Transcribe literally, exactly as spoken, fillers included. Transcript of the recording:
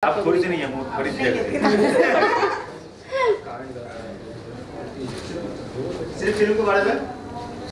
आप थोड़ी सी नहीं है, थोड़ी सी सिर्फ फिल्म के बारे में